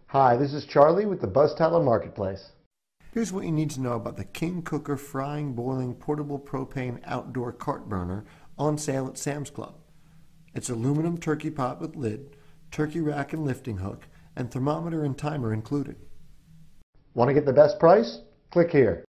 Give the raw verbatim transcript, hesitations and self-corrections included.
Hi, this is Charlie with the Buzz Tyler Marketplace. Here's what you need to know about the King Kooker frying, boiling, portable propane outdoor cart burner on sale at Sam's Club. It's aluminum turkey pot with lid, turkey rack and lifting hook, and thermometer and timer included. Want to get the best price? Click here.